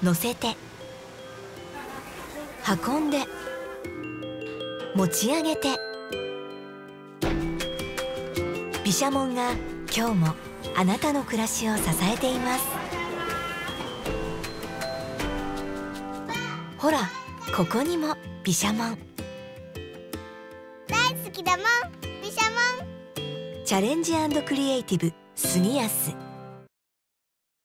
乗せて、運んで、持ち上げて。毘沙門が今日もあなたの暮らしを支えています。ほら、ここにも毘沙門。 大好きだもん、毘沙門。 チャレンジ&クリエイティブ杉安。